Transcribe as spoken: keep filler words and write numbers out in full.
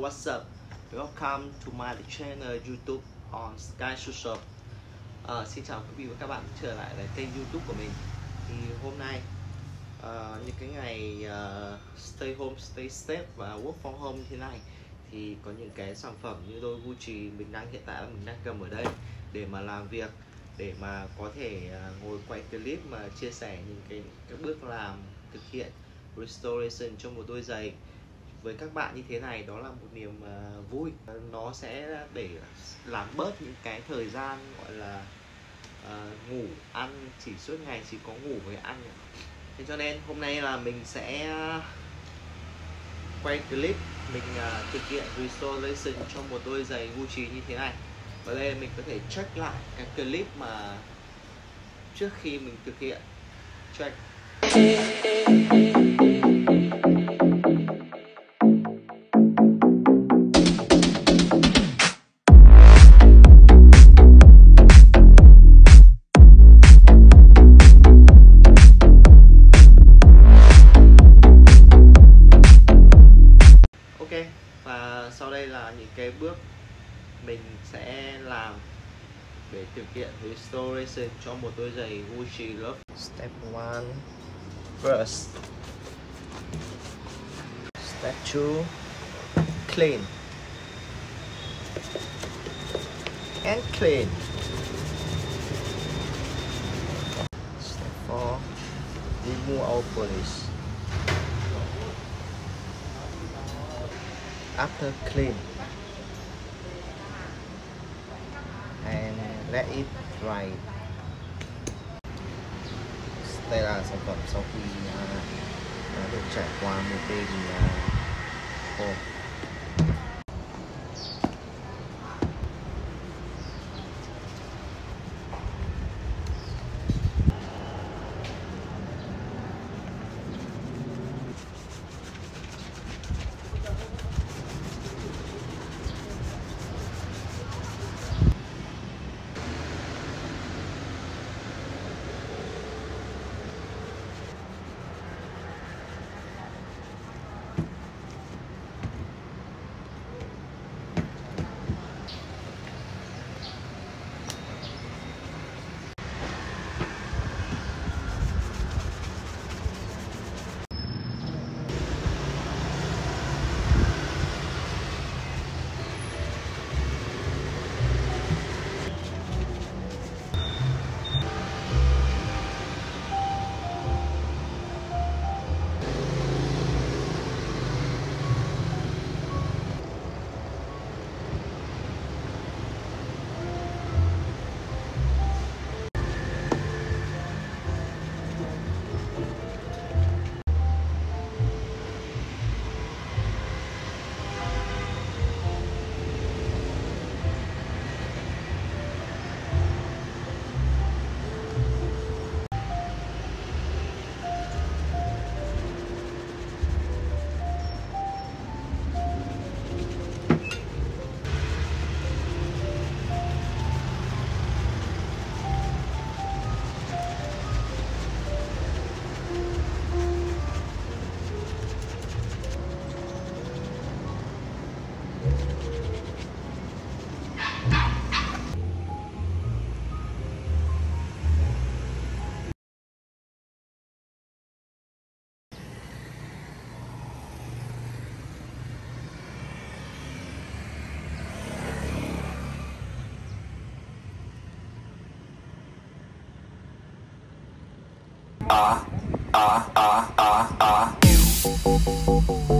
what's up? Welcome to my channel YouTube on Sky Social. uh, Xin chào quý vị và các bạn trở lại với kênh YouTube của mình. Thì hôm nay uh, những cái ngày uh, stay home, stay safe và work from home như thế này, thì có những cái sản phẩm như đôi Gucci mình đang hiện tại là mình đang cầm ở đây để mà làm việc, để mà có thể uh, ngồi quay clip mà chia sẻ những cái, cái bước làm thực hiện restoration cho một đôi giày với các bạn như thế này. Đó là một niềm uh, vui. Nó sẽ để làm bớt những cái thời gian gọi là uh, ngủ ăn, chỉ suốt ngày chỉ có ngủ với ăn. Thế cho nên hôm nay là mình sẽ quay clip mình uh, thực hiện restoration cho một đôi giày Gucci như thế này. Và đây mình có thể check lại cái clip mà trước khi mình thực hiện. Check. Và sau đây là những cái bước mình sẽ làm để thực hiện restoration cho một đôi giày Gucci Love. Step one, brush. Step two, clean and clean. Step four, remove all polish. After clean and let it dry. Đây là sản phẩm sau khi uh, được trải qua một đêm khô. Uh, Ah, ah, ah, ah, ah.